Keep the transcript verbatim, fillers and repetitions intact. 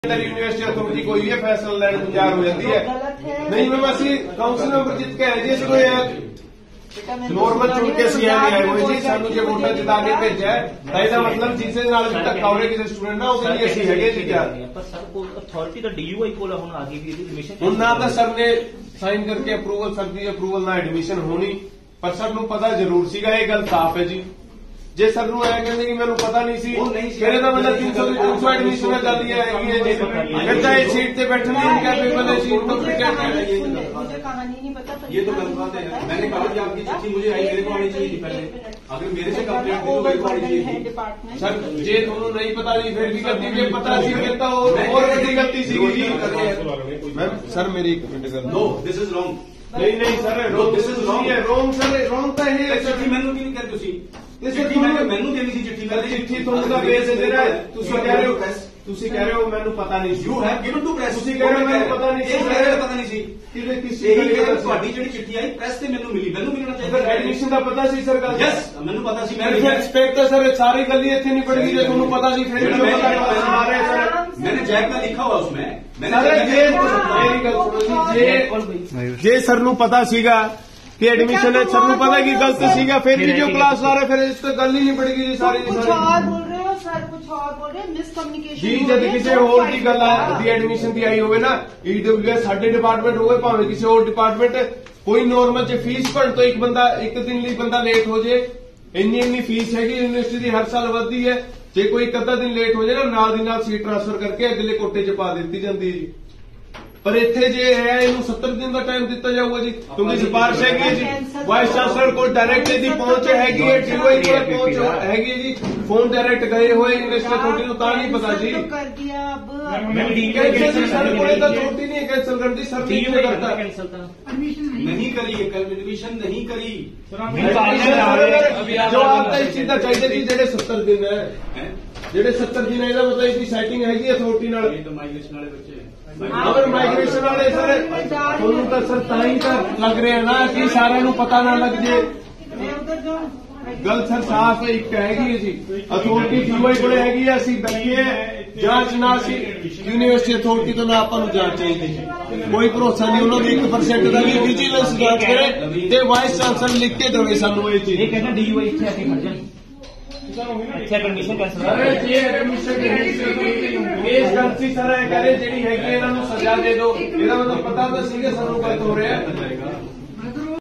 University authority कोई भी फैसला लैन तैयार हो जाती है। नहीं मैम असं काउंसिल मैंबर जित के आए जी असं कोई नॉर्मल चुन के सी आए आए हुए जी सानू जो वोटा जिता के भेजा है इसका मतलब जिसे धक्का हो रहा किसी स्टूडेंट ना उसके लिए असं है जी क्या पर सर को अथॉरिटी का डीयूआई को हुण आ गई भी एडमिशन हुण ना तो सर ने साइन करके अप्रूवल सर की अप्रूवल ना एडमिशन होनी पर सर नूं पता जरूर सीगा ये गल साफ है जी जे सर नूं ऐ कहंदे कि मैनूं पता नहीं सी फिर ਇਹਦਾ मतलब तीन सौ तीन सौ एडमिशन चल रही है जी फिर चाहे सीट पे बैठने नहीं क्या पेपर सीट तो क्रिकेट मुझे कहानी नहीं पता। ये तो गलत बात है। मैंने कहा कि आपकी चिट्ठी मुझे आई मेरे को आनी चाहिए पहले अगर मेरे से कंप्लेंट दी तो मेरे को आनी चाहिए सर जे ਤੁਹਾਨੂੰ नहीं पता नहीं फिर भी गलती जे पता सी फिर तो और बड़ी गलती सी जी मैम सर मेरी एक मिनट कर नो दिस इज रॉन्ग नहीं नहीं sir no this is wrong है रॉन्ग सर रॉन्ग ਤਾਂ ਇਹ चिट्ठी मैनू की नहीं कर तुसी ਇਸ चिट्ठी मैंने मैनू देनी सी चिट्ठी ਸਰ ਚਿੱਠੀ ਤੁਹਾਨੂੰ ਦਾ ਬੇਸ ਦੇ ਰਿਹਾ ਤੁਸੀਂ ਕਹਿ ਰਹੇ ਹੋ ਤੁਸੀਂ ਕਹਿ ਰਹੇ ਹੋ ਮੈਨੂੰ ਪਤਾ ਨਹੀਂ ਸੀ you have given to press ਤੁਸੀਂ ਕਹਿ ਰਹੇ ਹੋ ਮੈਨੂੰ ਪਤਾ ਨਹੀਂ ਸੀ मेरे पता नहीं सी ਕਿਹਦੇ ਕਿਸੇ यही है ਤੁਹਾਡੀ ਜਿਹੜੀ ਚਿੱਠੀ ਆਈ ਪ੍ਰੈਸ ਤੇ ਮੈਨੂੰ ਮਿਲੀ ਮੈਨੂੰ ਮਿਲਣਾ ਚਾਹੀਦਾ ਐਡਮਿਸ਼ਨ ਦਾ ਪਤਾ ਸੀ ਸਰ ਗੱਲ ਯੈਸ ਮੈਨੂੰ ਪਤਾ ਸੀ ਮੈਂ ਫਿਰ ਐਕਸਪੈਕਟ ਹੈ ਸਰ ਸਾਰੀ ਗੱਲ ਇੱਥੇ ਨਹੀਂ ਪੜੇਗੀ ਜੇ ਤੁਹਾਨੂੰ ਪਤਾ ਸੀ ਫਿਰ ਕਿਉਂ ਪਤਾ ਮਾਰੇ ਸਰ मैंने जैक का लिखा हुआ उसमें मैंने सर ये मेरी गल सुनो जी जे सर ਨੂੰ ਪਤਾ ਸੀਗਾ कि एडमिशन है सर पता की गलत सीगा फिर भी जो क्लास ला रहे फिर इस तो गल ही नहीं पड़ेगी जी सारी कुछ और बोल रहे हो सर कुछ और बोल रहे हो मिसकम्युनिकेशन जी जब किसी होर की गल दी एडमिशन की आई होवे ना ईडब्ल्यूएस साडे डिपार्टमेंट होवे भावें किसी और डिपार्टमेंट कोई नॉर्मल च फीस भरन तो एक बंदा एक दिन लिए बंदा लेट हो जाए इन्नी इन्नी फीस हैगी यूनिवर्सिटी की हर साल वधदी है जे कोई एक अद्धा दिन लेट हो जाए ना नाल दी नाल सीट ट्रांसफर करके अगले कोटे च पा दी जाती है जी पर इत्थे जे है इनू सत्तर दिन का टाइम दिता जाऊगा जी क्योंकि सिफारिश हैगी जी वाइस चांसलर को डायरेक्ट दी पहुंच हैगी है टीओआई को पहुंच हैगी जी फोन डायरेक्ट गए हुए यूनिवर्सिटी अथॉरिटी को तां नहीं पता जी कर दिया अब कैंसिल सर कोई तो छोटी नहीं है कैंसिल कर दी सर नहीं करता कैंसिल था नहीं करी एडमिशन नहीं करी जो आपका इस चीज का चाहिए जी जेडे सत्तर दिन है जेडे सत्तर दिन है मतलब इसकी सेटिंग हैगी अथॉरिटी नाल माइग्रेशन वाले बच्चे अगर माइग्रेशन वाले सर ਤੁਹਾਨੂੰ ਤਾਂ ਸਰ ਤਾਂ ਹੀ ਤਾਂ ਲੱਗ ਰਿਹਾ ਨਾ ਕਿ ਸਾਰਿਆਂ ਨੂੰ ਪਤਾ ਨਾ ਲੱਗ ਜੇ ਗੱਲ ਸਰ ਸਾਫ਼ ਇੱਕ ਹੈਗੀ ਜੀ ਅਥਾਰਟੀ ਡੀਵਾਈ ਕੋਲੇ ਹੈਗੀ ਆ ਅਸੀਂ ਬੈਠੇ ਜਾਂਚ ਨਾ ਸੀ ਯੂਨੀਵਰਸਿਟੀ ਅਥਾਰਟੀ ਤੋਂ ਨਾ ਆਪਾਂ ਨੂੰ ਜਾਂਚ ਚਾਹੀਦੀ ਕੋਈ ਭਰੋਸਾ ਨਹੀਂ ਉਹਨਾਂ ਦੀ ਇੱਕ ਪਰਸੈਂਟ ਦਾ ਵੀ ਵਿਜੀਲੈਂਸ ਜਾਂਚ ਕਰੇ ਤੇ ਵਾਈਸ ਚਾਂਸਲਰ ਲਿਖ ਕੇ ਦੇਵੇ ਸਾਨੂੰ ਇਹ ਚੀਜ਼ ਇਹ ਕਹਿੰਦਾ ਡੀਯੂਆਈ ਇੱਥੇ ਆ ਕੇ ਖੜ ਜਾਣ ਇੱਥੇ ਐਡਮਿਸ਼ਨ ਕੈਂਸਲ ਅਰੇ ਜੇ ਐਡਮਿਸ਼ਨ ਇਸ ਗੱਲ ਸੀ ਸਰ ਇਹ ਕਰੇ ਜਿਹੜੀ ਹੈਗੀ ਇਹਨਾਂ ਨੂੰ ਸਜ਼ਾ ਦੇ ਦਿਓ ਇਹਦਾ ਮਤਲਬ ਪਤਾ ਤਾਂ ਸੀਗਾ ਸਾਨੂੰ ਗਲਤ ਹੋ ਰਿਹਾ